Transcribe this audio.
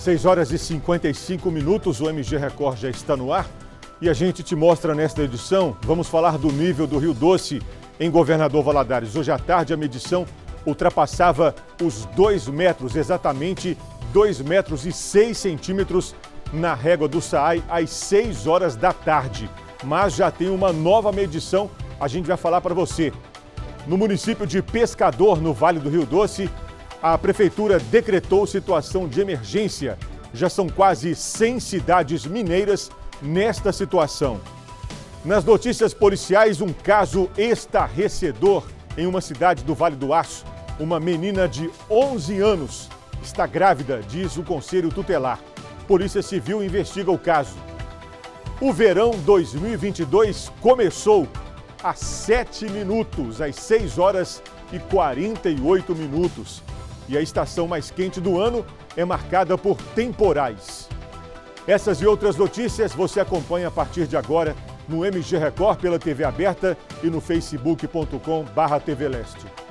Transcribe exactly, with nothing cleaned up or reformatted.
seis horas e cinquenta e cinco minutos, o M G Record já está no ar e a gente te mostra nesta edição, vamos falar do nível do Rio Doce em Governador Valadares. Hoje à tarde a medição ultrapassava os dois metros, exatamente dois metros e seis centímetros na régua do Saai às seis horas da tarde. Mas já tem uma nova medição, a gente vai falar para você. No município de Pescador, no Vale do Rio Doce, a prefeitura decretou situação de emergência. Já são quase cem cidades mineiras nesta situação. Nas notícias policiais, um caso estarrecedor em uma cidade do Vale do Aço. Uma menina de onze anos está grávida, diz o Conselho Tutelar. Polícia Civil investiga o caso. O verão dois mil e vinte e dois começou há sete minutos, às seis horas e quarenta e oito minutos. E a estação mais quente do ano é marcada por temporais. Essas e outras notícias você acompanha a partir de agora no M G Record pela T V aberta e no facebook ponto com barra T V Leste.